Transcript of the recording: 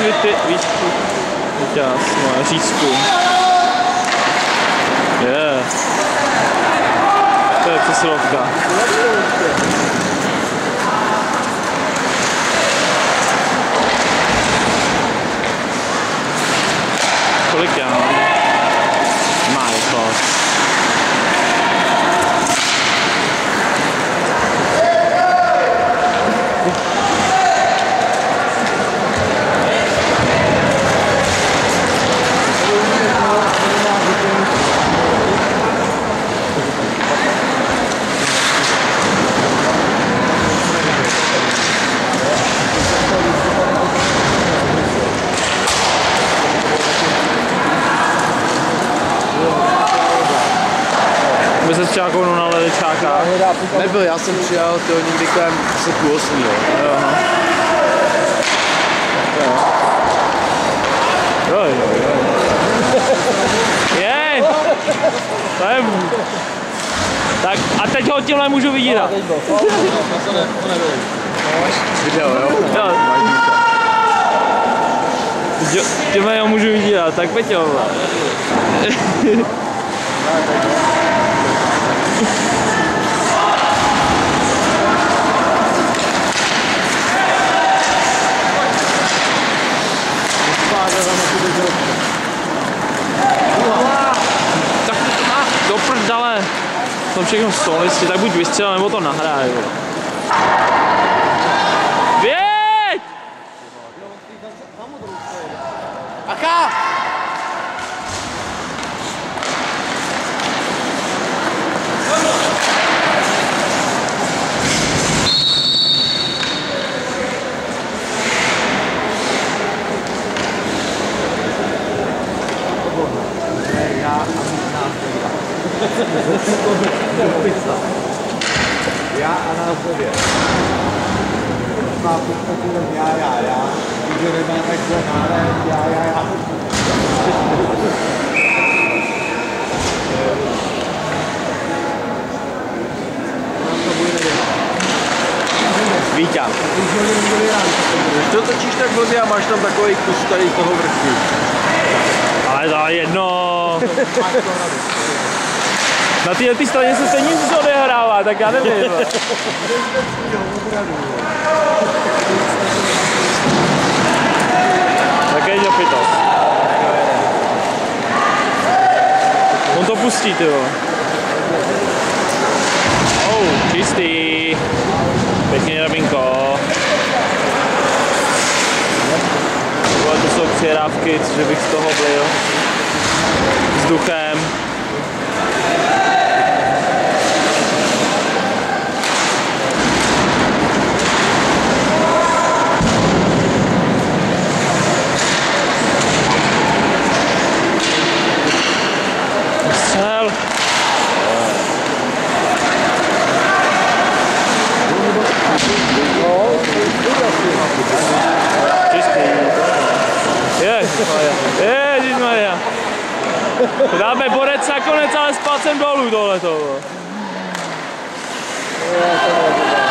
vyťaz, moje řízku. Je. To je přesilovka. Kolik já mám? Má rychlost. Vy jste s Čákou na ledičákách? Nebyl, já jsem přijal to někdy kolem 7:30. Jo. Je! Tak a teď ho tímhle můžu vydírat. Video, jo? Tímhle ho můžu vydírat, tak Peťo. Tak do prdele. To všechno solisti, tak buď vystřel, nebo to nahraj. Věď! Aká! Já a následně. Má podstatě já. Když nemá takhle nálet, já. Víťa. Když to točíš tak blbě a máš tam takový kus tady toho vrchu. Ale za jedno. Na této straně se stejně nic odehrává, tak já nevím. Tak je pitost. On to pustí, ty vole. Oh, čistý. Pěkně rabinko. To jsou přihrávky, že bych z toho byl vzduchem. Střel. Čistý. Ježišmarja. Dáme borec nakonec, ale s palcem dolů tohleto.